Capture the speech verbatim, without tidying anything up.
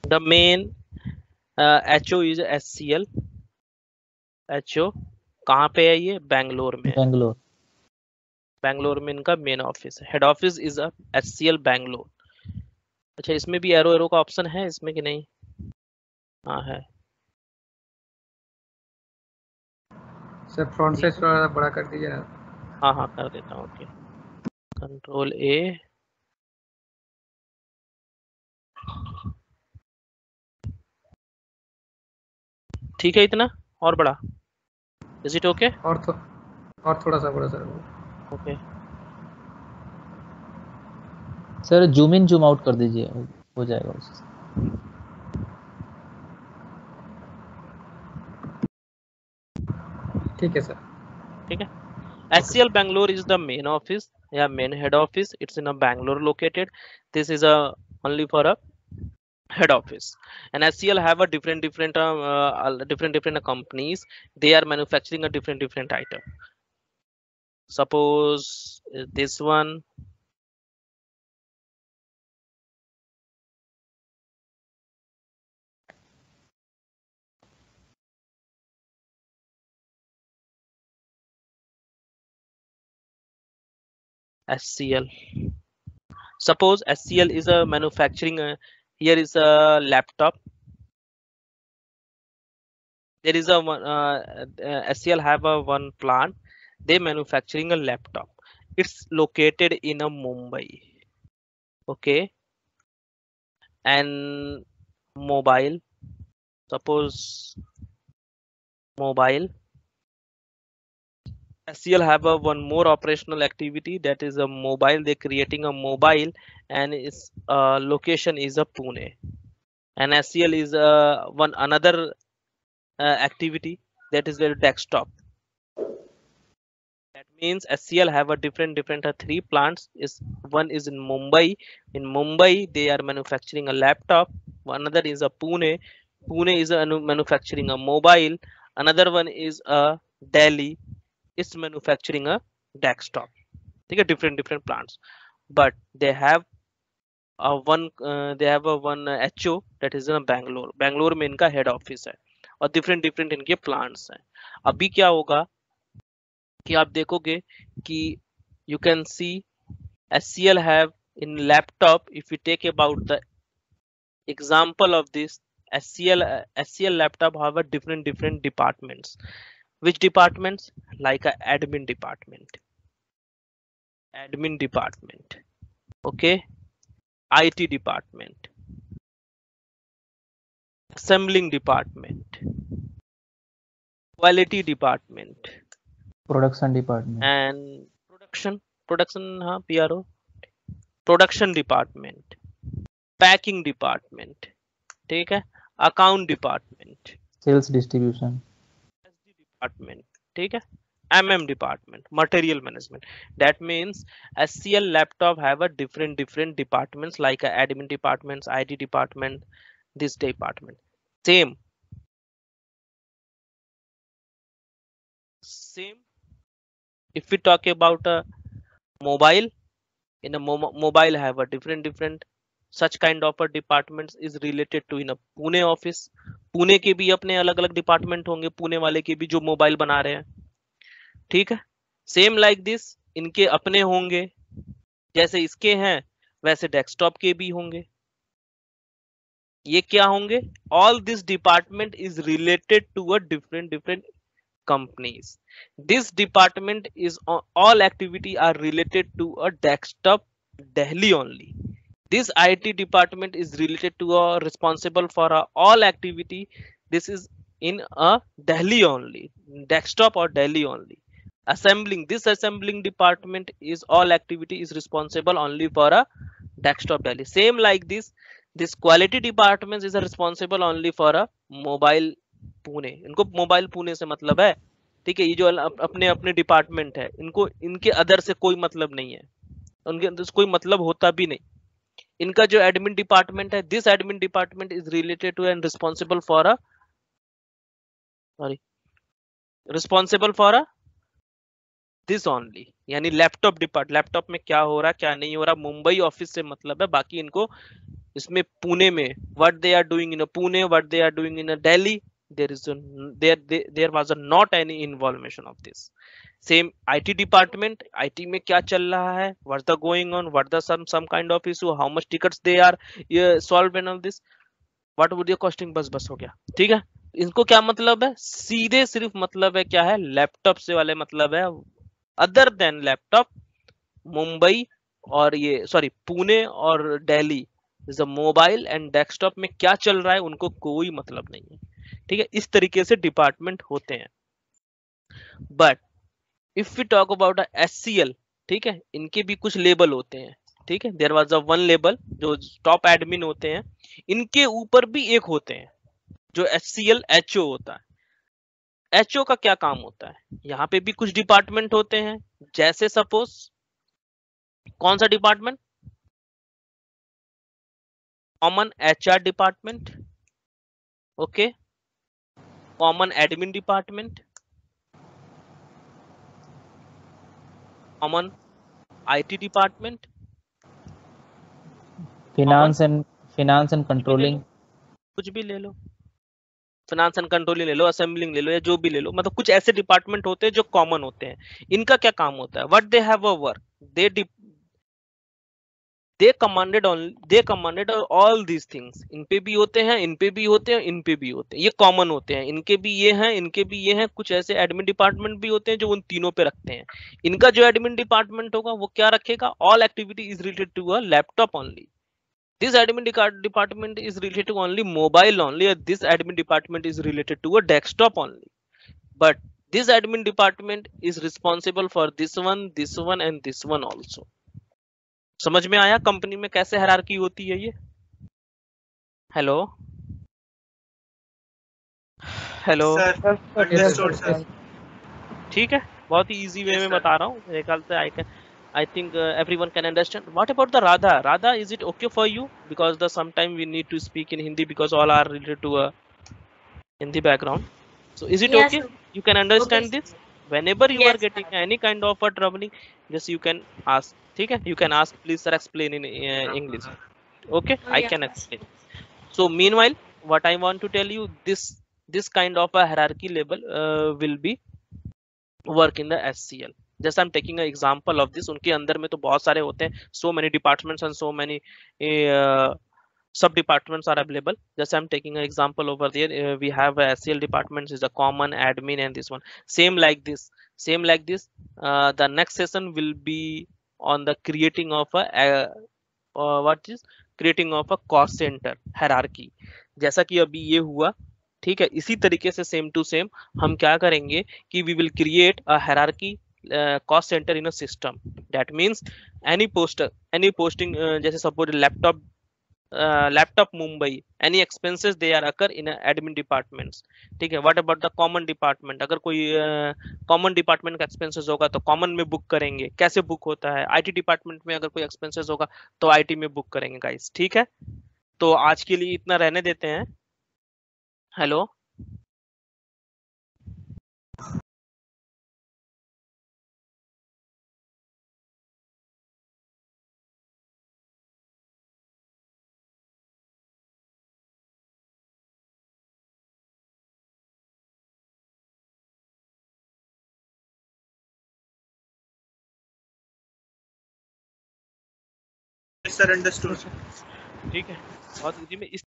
The main HO is HCL. HO कहाँ पे है? ये बैंगलोर में है। बेंगलोर। बैंगलोर में इनका मेन ऑफिस है। Head office is a HCL Bangalore. अच्छा, इसमें भी एरो एरो का ऑप्शन है इसमें कि नहीं? हाँ है। सर फ्रंट ठीक साइज है, थोड़ा बड़ा कर दीजिए ना। हाँ हाँ कर देता हूँ। Okay, control A. ठीक है, इतना और बड़ा? Is it okay? और तो और थोड़ा सा बड़ा sir. Okay, sir zoom in zoom out कर दीजिए, हो जाएगा उससे। ठीक है सर। ठीक है। H C L Bangalore is the main office, yeah, main head office. It's in a Bangalore located. This is a only for a head office. And H C L have a different different uh, uh, different different companies. They are manufacturing a different different item. Suppose uh, this one. H C L. Suppose H C L is a manufacturing. Uh, here is a laptop. There is a one. Uh, uh, H C L have a one plant. They manufacturing a laptop. It's located in a Mumbai. Okay, and mobile. Suppose mobile. H C L have a one more operational activity, that is a mobile. They're creating a mobile, and its uh, location is a Pune. And H C L is uh, one another uh, activity, that is their desktop. That means H C L have a different different uh, three plants. Is one is in Mumbai. In Mumbai, they are manufacturing a laptop. Another is a Pune. Pune is a manufacturing a mobile. Another one is a Delhi. It's manufacturing a desktop. They get different different plants, but they have a one. Uh, they have a one uh, H O that is in Bangalore. Bangalore में इनका head office है और different different इनके plants हैं. अभी क्या होगा कि आप देखोगे कि you can see H C L have in laptop. If we take about the example of this H C L, uh, H C L laptop have a different different departments. Which departments? Like a admin department, admin department. Okay, I T department, assembling department, quality department, production department and production. Production, हाँ, P R O. Production department, packing department, ठीक है, account department, sales distribution S D department, ठीक है, M M department, material management. That means S C L laptop have a different different departments like a admin departments, I T department, this department. Same, same. If we talk about a mobile, in a mo mobile have a different different such kind of a departments is related to in a Pune office. Pune के भी अपने अलग अलग department होंगे, पुणे वाले के भी जो मोबाइल बना रहे हैं, ठीक है. सेम लाइक दिस इनके अपने होंगे, जैसे इसके हैं वैसे डेस्कटॉप के भी होंगे. ये क्या होंगे? All this department is related to a different different companies. This department is all activity are related to a desktop Delhi only. This I T department is related to or responsible for a all activity. This is in a Delhi only, desktop or Delhi only. Assembling, this assembling department is all activity is responsible only for a desktop Delhi. Same like this, this quality department is responsible only for a mobile Pune. इनको mobile Pune से मतलब है, ठीक है. ये जो अपने अपने डिपार्टमेंट है, इनको इनके अदर से कोई मतलब नहीं है, उनके अंदर कोई मतलब होता भी नहीं. इनका जो एडमिन डिपार्टमेंट है, this admin department is related to and responsible for a sorry responsible for a this only, यानी लैपटॉप डिपार्ट, लैपटॉप में क्या हो रहा क्या नहीं हो रहा, मुंबई ऑफिस से मतलब है. बाकी इनको इसमें पुणे में what they are doing in a Pune, what they are doing in a Delhi, there is a, there there, there was a not any involvement of this. Same I T department, I T में क्या चल रहा है, what's the going on, what the some some kind of issue, how much tickets they are uh, solved and all this, what would your costing, बस बस हो गया, ठीक है। इनको क्या मतलब है, सीधे सिर्फ मतलब है क्या है, लैपटॉप से वाले मतलब है, अदर देन लैपटॉप मुंबई और ये सॉरी पुणे और दिल्ली मोबाइल एंड डेस्कटॉप में क्या चल रहा है उनको कोई मतलब नहीं है, ठीक है। इस तरीके से डिपार्टमेंट होते हैं। But if we talk about S C L, ठीक है, इनके भी कुछ लेबल होते हैं, ठीक है। देयर वाज अ वन लेबल जो टॉप एडमिन होते हैं, इनके ऊपर भी एक होते हैं जो H C L H O होता है। एच ओ का क्या काम होता है, यहाँ पे भी कुछ डिपार्टमेंट होते हैं, जैसे सपोज कौन सा department, common H R department, okay, common admin department, common IT department, finance and finance and controlling, कुछ भी ले लो, फाइनेंस एंड कंट्रोलिंग ले लो, असेंबलिंग ले लो, या जो भी ले लो, मतलब कुछ ऐसे डिपार्टमेंट होते हैं जो कॉमन होते हैं। इनका क्या काम होता है, what they have a work, they they commanded on they commanded all these things. इन पे भी होते हैं, इन पे भी होते हैं, इन पे भी होते हैं, ये कॉमन होते हैं, इनके भी ये हैं, इनके भी ये हैं। कुछ ऐसे एडमिन डिपार्टमेंट भी होते हैं जो उन तीनों पे रखते हैं। इनका जो एडमिन डिपार्टमेंट होगा वो क्या रखेगा, all activity is related to a laptop only, this admin department is related to only mobile only, or this admin department is related to a desktop only, but this admin department is responsible for this one, this one and this one also. समझ में आया company में कैसे hierarchy होती है ये? Hello hello ठीक है, बहुत ही इजी वे में बता रहा हूँ, मेरे ख्याल से I can I think uh, everyone can understand. What about the Radha? Radha, is it okay for you? Because the sometime we need to speak in Hindi because all are related to a Hindi background. So is it Yes, okay? sir. You can understand Okay, this. Whenever you Yes, are getting sir. any kind of a troubling, just you can ask. ठीक है? You can ask. Please sir, explain in uh, English. Okay? Oh, I yeah. can explain. So meanwhile, what I want to tell you, this this kind of a hierarchy level uh, will be work in the S C L. जैसे I'm taking an example of this, उनके अंदर में तो बहुत सारे होते हैं, so many departments and so many uh, sub departments are available. जैसे I'm taking an example over there, uh, we have a S C L department is a common admin and this one same like this same like this uh, the next session will be on the creating of a uh, uh, what is creating of a cost center hierarchy. जैसा कि अभी ये हुआ, ठीक है, इसी तरीके से सेम टू सेम हम क्या करेंगे कि we will create a hierarchy cost centre in a system. That means any poster any posting, जैसे suppose laptop laptop Mumbai, any expenses they are occur in admin departments, ठीक है। What about the common department, अगर कोई common uh, department का expenses होगा तो common में book करेंगे। कैसे बुक होता है, आईटी डिपार्टमेंट में अगर कोई एक्सपेंसेस होगा तो आईटी में बुक करेंगे गाइस, ठीक है। तो आज के लिए इतना रहने देते हैं। Hello Sir, understood. ठीक है, बहुत इजी में इस